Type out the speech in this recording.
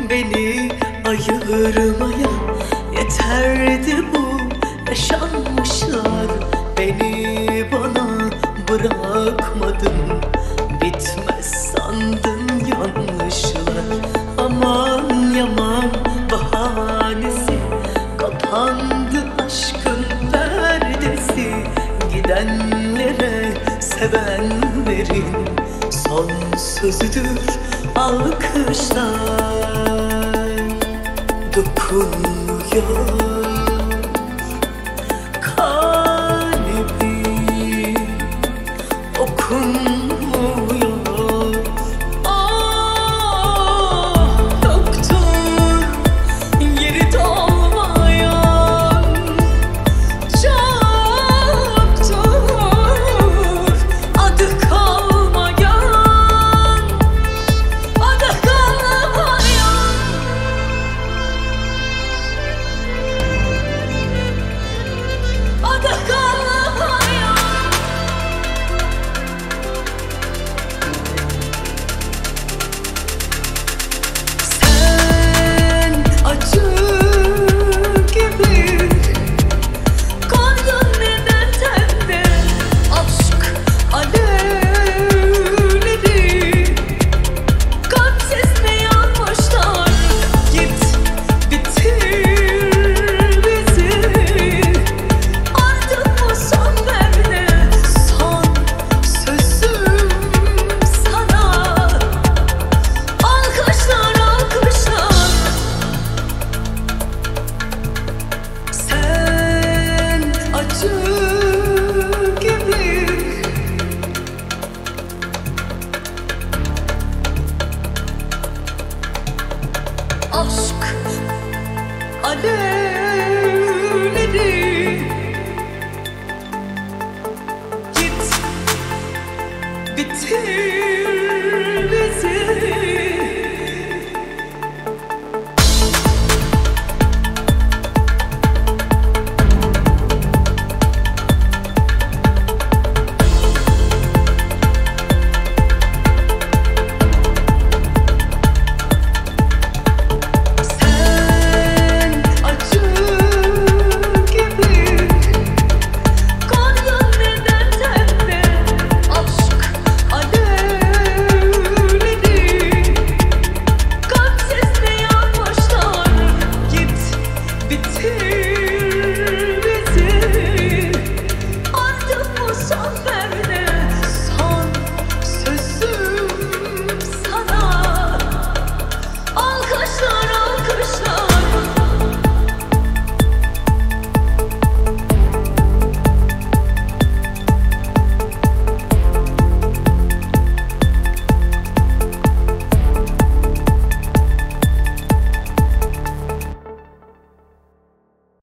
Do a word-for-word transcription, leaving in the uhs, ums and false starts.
beni ayırmaya yeterdi bu yaşanmışlar. Beni bana bırakmadın, bitmez sandın yanlışlar. Aman yaman bahanesi, kapandı aşkın perdesi. Gidenlere sevenlerin son sözüdür alkışlar. Dokunuyor kalbi, okunmuyor. Ah, yoktur yeri dolmayan, çoktur adı kalmayan, adı kalmayan. Adı kalmayan. Sen acı gibi kandın neden tende, aşk alevleri. Kalpsiz mi yanmışlar, git bitir bizi. Artık bu son bende, son sözüm sana. Alkışlar alkışlar. Sen acı gibi aşk alevleri. Git bitir